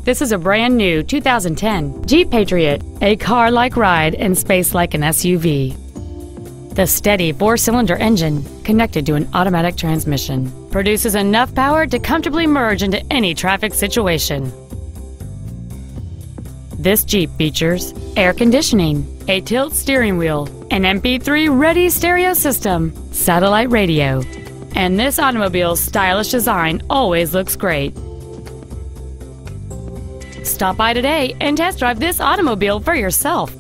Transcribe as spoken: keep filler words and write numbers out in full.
This is a brand new two thousand ten Jeep Patriot, a car-like ride and space like an S U V. The steady four-cylinder engine, connected to an automatic transmission, produces enough power to comfortably merge into any traffic situation. This Jeep features air conditioning, a tilt steering wheel, an M P three ready stereo system, satellite radio, and this automobile's stylish design always looks great. Stop by today and test drive this automobile for yourself.